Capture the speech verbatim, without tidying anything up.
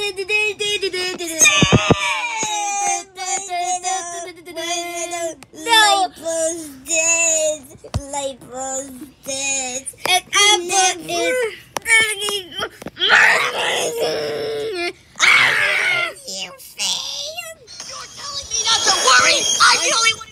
April's dead. April's dead. And Apple is... You failed. You're telling me not to worry. I'm the only one.